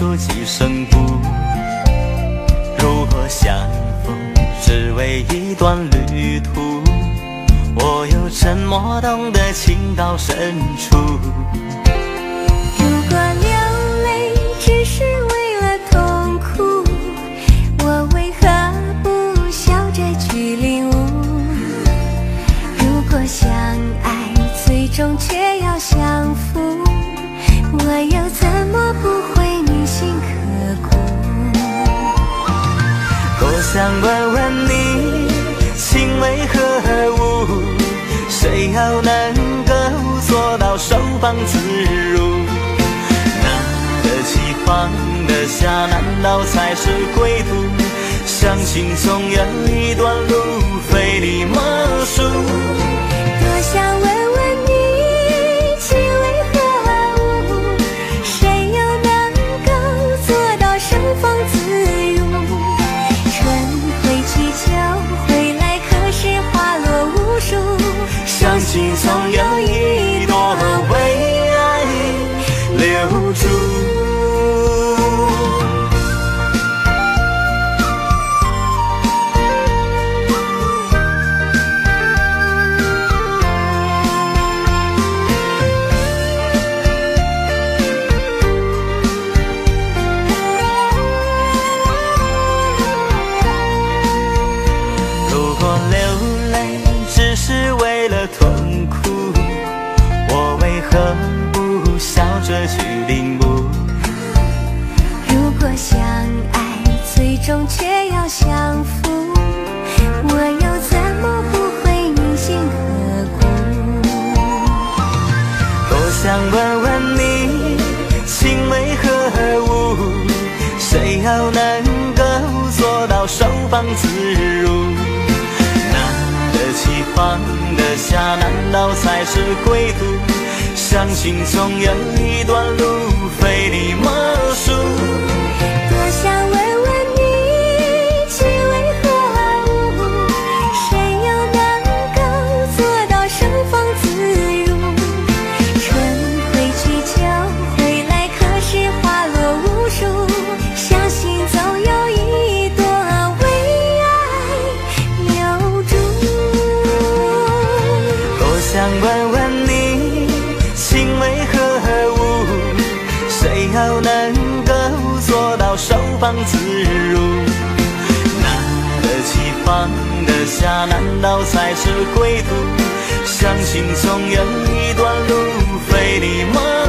数几声不。如果相逢只为一段旅途，我又怎么懂得情到深处？ 如果流泪只是为了痛苦，我为何不笑着去领悟？如果相爱最终却要相负，我又怎么不会铭心刻骨？ 多想问问你，情为何物？谁又能够做到手放自如？拿得起放得下，难道才是归途？相信总有一段路非你莫属。 多想问问你，情为何物？谁又能够做到收放自如？春会去，秋回来，可是花落无数。 相信总有一朵为爱留住。如果流泪只是为了痛苦，我为何不笑着去领悟？ 如果相爱最终却要相负，我又怎么不会铭心刻骨？ 多想问问你，情为何物？谁又能够做到收放自如？起放得下，难道才是归途？相信总有一段路非你莫属。 多想问问你，情为何物？谁又能够做到收放自如？春会去，秋回来，可是花落无数。相信总有一朵为爱留住。 想问问你，情为何物？谁又能够做到收放自如？拿得起放得下，难道才是归途？相信总有一段路非你莫